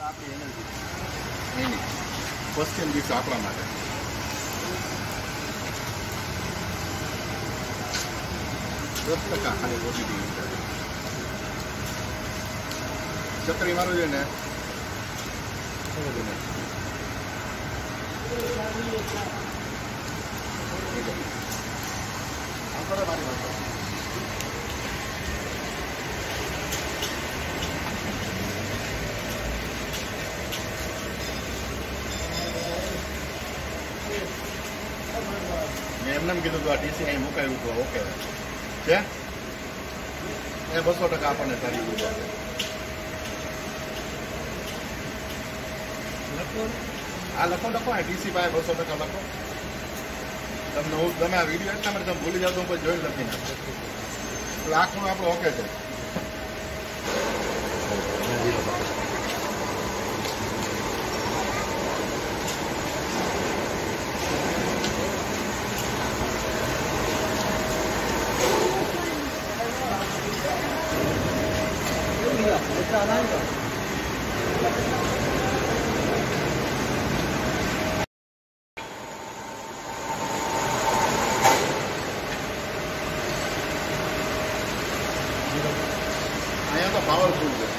question भी आपला માટે 10% ખાલી પોઝિટિવ ચક્રી મારો છે ને એમને કીધું તો આ ટીસી અહીં મુકાયું તો ઓકે છે એ 200% આપણને કરી દીધું આ લખો આ ટીસી પાસે 200% લખો તમને હું તમે આ વિડીયો એટલા માટે તમે ભૂલી જાવ તો કોઈ જોઈને લખી નાખો એટલે આખું આપણું ઓકે છે અહીંયા તો પાવરફુલ છે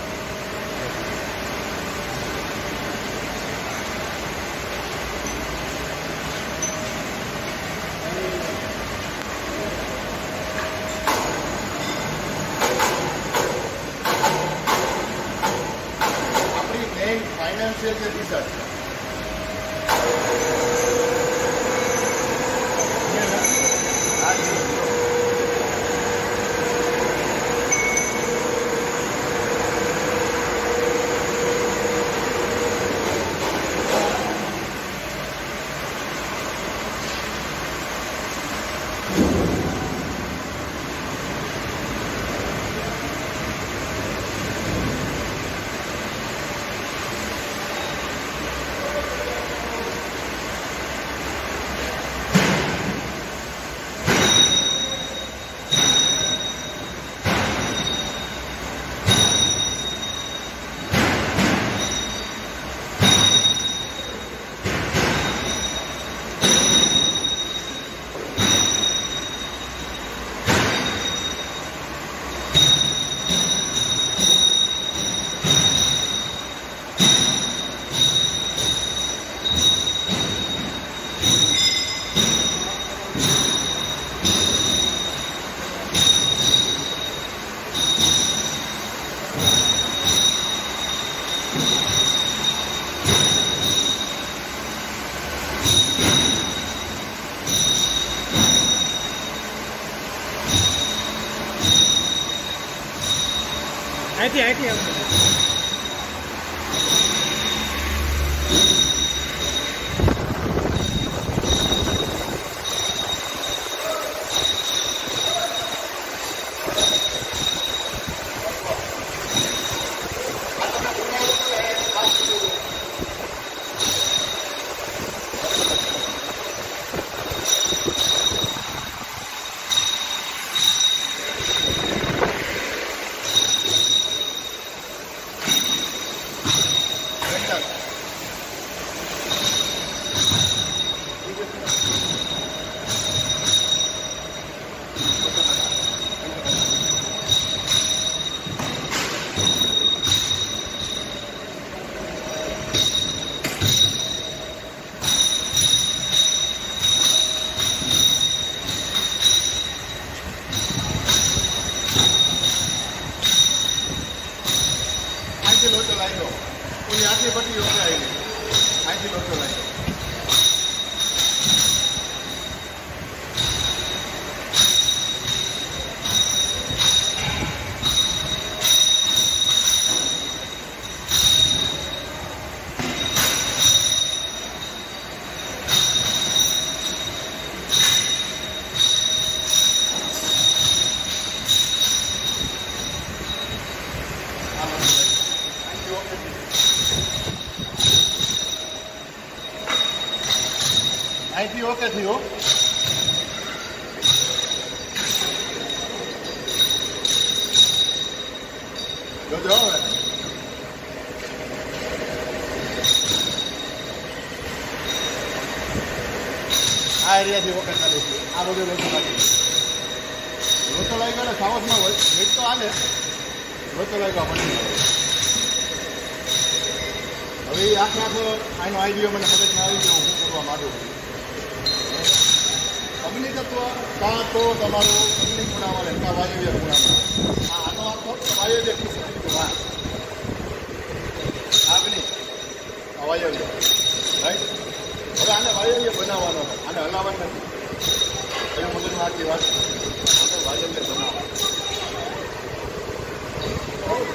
આપણી મેઇન ફાઇનાન્શિયલ જે રિસર્ચ અહીંથી લોચો લાગ્યો કોઈ આટલી પટ્ટી ઓકે આવી અહીંથી લોચો લાગ્યો અહીંથી ઓકે થયું જોજો હવે એરિયાથી વખત ચાલે છે આ બધું લોચો લાગી લોચો લાગી ગયો સાવસમાં હોય મીટ તો હાલે લોચો લાગ્યો મને હવે આખો આનો આઈડિયો મને મગજમાં આવી ગયો હું કરવા માંગુ છું અગ્નિ તત્વ કાં તો તમારું અગ્નિ ખૂણામાં રહેતા વાયવ્ય ખૂણામાં આનો આખો વાયવ્ય ખૂણા અગ્નિ વાયવ્ય રાઈટ હવે આને વાયવ્ય બનાવવાનો આને હલાવવાનું નથી એનો મગજમાં આખી વાત વાયવ્ય બનાવવા